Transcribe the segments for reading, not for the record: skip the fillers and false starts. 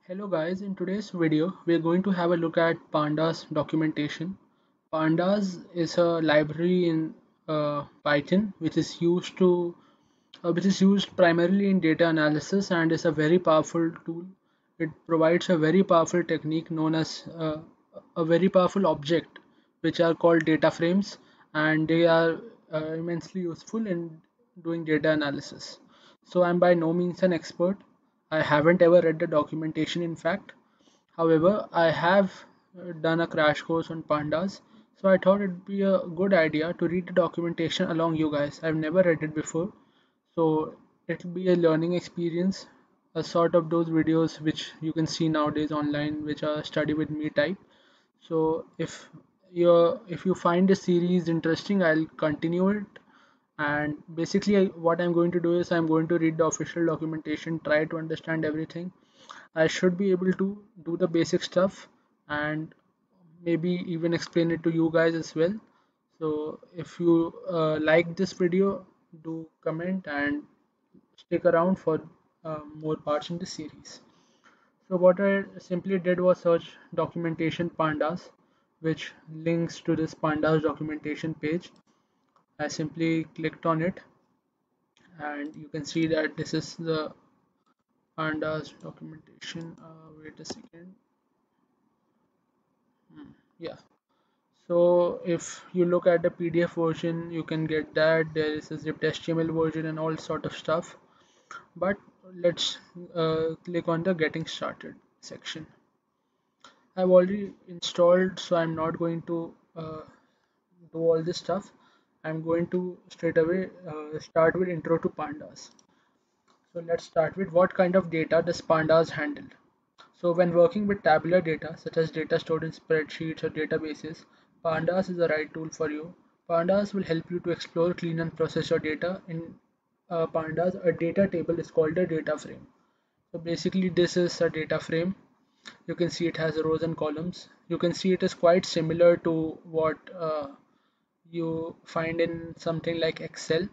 Hello guys, in today's video we are going to have a look at pandas documentation. Pandas is a library in Python which is used primarily in data analysis and is a very powerful tool. It provides a very powerful technique known as a very powerful object which are called data frames, and they are immensely useful in doing data analysis. So I'm by no means an expert. I haven't ever read the documentation, in fact. However, I have done a crash course on pandas, so I thought it'd be a good idea to read the documentation along you guys. I've never read it before, so it'll be a learning experience, a sort of those videos which you can see nowadays online, which are study with me type. So if you find the series interesting, I'll continue it. And basically, what I'm going to do is I'm going to read the official documentation, try to understand everything. I should be able to do the basic stuff and maybe even explain it to you guys as well. So if you like this video, do comment and stick around for more parts in the series. So what I simply did was search documentation pandas, which links to this pandas documentation page. I simply clicked on it, and you can see that this is the pandas documentation. Wait a second. Yeah. So if you look at the PDF version, you can get that there is a zipped HTML version and all sort of stuff. But let's click on the getting started section. I've already installed, so I'm not going to do all this stuff. I'm going to straight away start with intro to pandas. So let's start with what kind of data does pandas handle. So when working with tabular data, such as data stored in spreadsheets or databases, pandas is the right tool for you. Pandas will help you to explore, clean and process your data. In pandas, a data table is called a data frame. So basically this is a data frame. You can see it has rows and columns. You can see it is quite similar to what you find in something like Excel.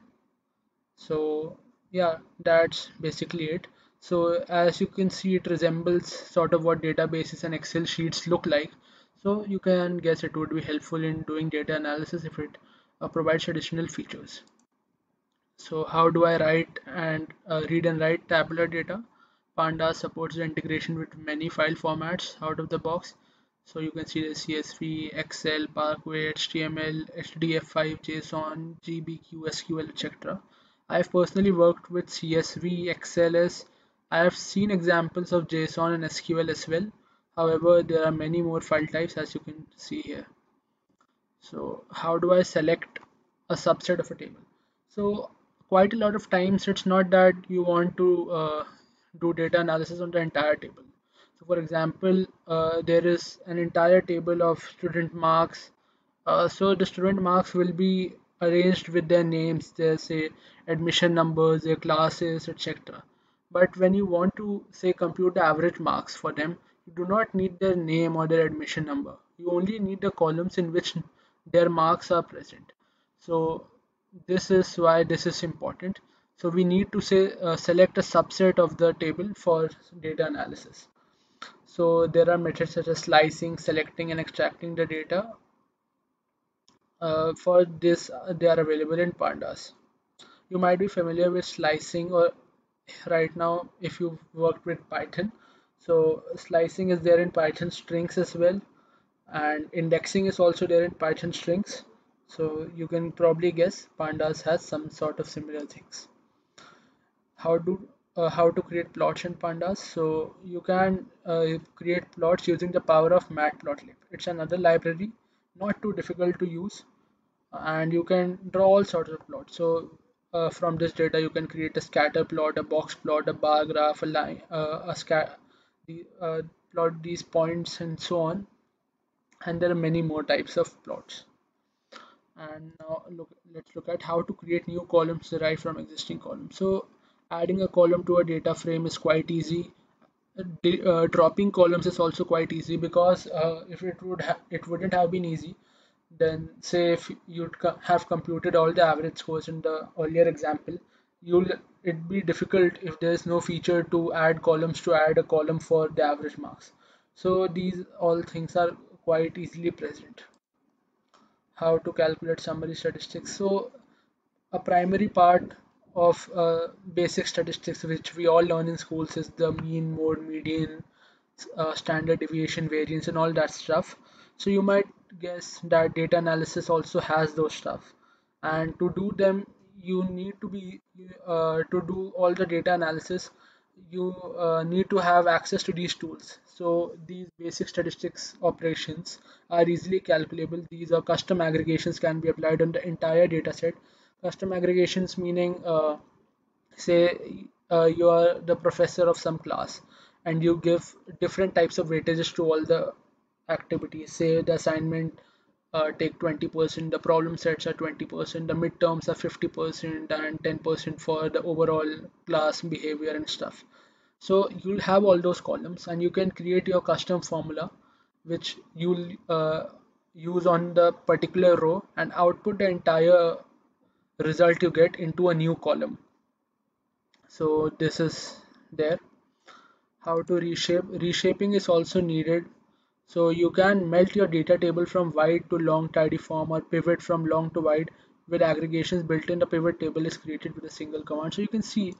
So yeah, that's basically it. So as you can see, it resembles sort of what databases and Excel sheets look like. So you can guess it would be helpful in doing data analysis if it provides additional features. So how do I write and read and write tabular data? Pandas supports the integration with many file formats out of the box. So you can see the CSV, Excel, Parquet, HTML, HDF5, JSON, GBQ, SQL, etc. I've personally worked with CSV, XLS. I have seen examples of JSON and SQL as well. However, there are many more file types as you can see here. So how do I select a subset of a table? So quite a lot of times it's not that you want to do data analysis on the entire table. So for example, there is an entire table of student marks. So the student marks will be arranged with their names, their say admission numbers, their classes, etc. But when you want to say compute the average marks for them, you do not need their name or their admission number. You only need the columns in which their marks are present. So this is why this is important. So we need to say select a subset of the table for data analysis. So there are methods such as slicing, selecting and extracting the data. For this, they are available in pandas. You might be familiar with slicing or right now if you've worked with Python. So slicing is there in Python strings as well, and indexing is also there in Python strings. So you can probably guess pandas has some sort of similar things. How to create plots in pandas? So you can create plots using the power of matplotlib. It's another library, not too difficult to use, and you can draw all sorts of plots. So from this data you can create a scatter plot, a box plot, a bar graph, a line, plot these points and so on. And there are many more types of plots. And now let's look at how to create new columns derived from existing columns. So adding a column to a data frame is quite easy. Dropping columns is also quite easy, because if it wouldn't have been easy, then say if you'd have computed all the average scores in the earlier example, you'll it'd be difficult if there's no feature to add columns to add a column for the average marks. So these all things are quite easily present. How to calculate summary statistics. So a primary part of basic statistics which we all learn in schools is the mean, mode, median, standard deviation, variance, and all that stuff. So you might guess that data analysis also has those stuff, and to do them you need to be to do all the data analysis, you need to have access to these tools. So these basic statistics operations are easily calculable. These are custom aggregations can be applied on the entire data set. Custom aggregations meaning, say you are the professor of some class and you give different types of weightages to all the activities. Say the assignment take 20%, the problem sets are 20%, the midterms are 50%, and 10% for the overall class behavior and stuff. So you'll have all those columns and you can create your custom formula which you'll use on the particular row and output the entire result you get into a new column. So this is there. How to reshape. Reshaping is also needed. So you can melt your data table from wide to long tidy form or pivot from long to wide with aggregations built in. The pivot table is created with a single command. So you can see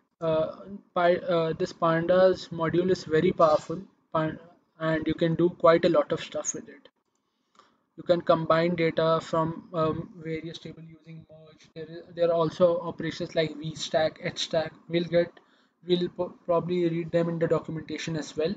this pandas module is very powerful, and you can do quite a lot of stuff with it. You can combine data from various tables using merge. There are also operations like vstack, hstack. We'll probably read them in the documentation as well.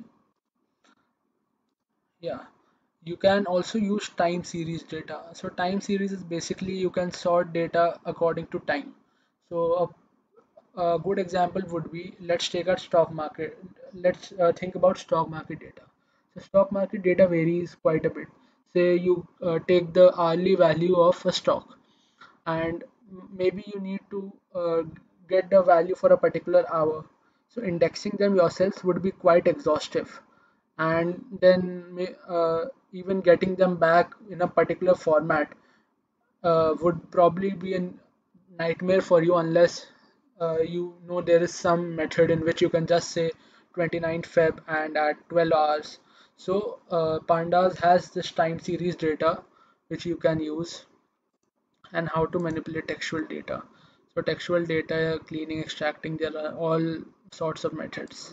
Yeah, you can also use time series data. So time series is basically you can sort data according to time. So a good example would be, let's take our stock market. Let's think about stock market data. So stock market data varies quite a bit. Say you take the hourly value of a stock, and maybe you need to get the value for a particular hour. So indexing them yourself would be quite exhaustive, and then even getting them back in a particular format would probably be a nightmare for you unless you know there is some method in which you can just say 29th Feb and at 12 hours. So Pandas has this time series data which you can use, and how to manipulate textual data. So textual data cleaning, extracting, there are all sorts of methods.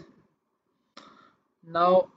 Now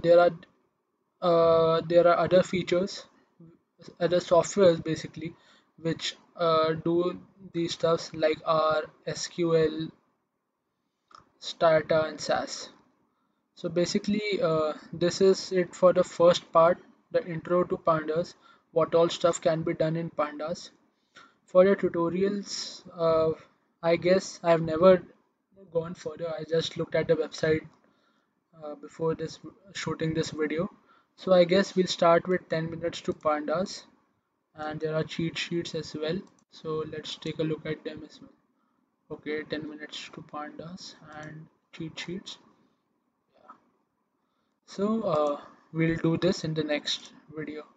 there are other features, other softwares basically, which do these stuffs like R, SQL, Stata, and SAS. So basically, this is it for the first part, the intro to Pandas, what all stuff can be done in Pandas. For the tutorials, I guess I've never gone further. I just looked at the website before this shooting this video. So I guess we'll start with 10 minutes to Pandas, and there are cheat sheets as well. So let's take a look at them as well. Okay, 10 minutes to Pandas and cheat sheets. So we'll do this in the next video.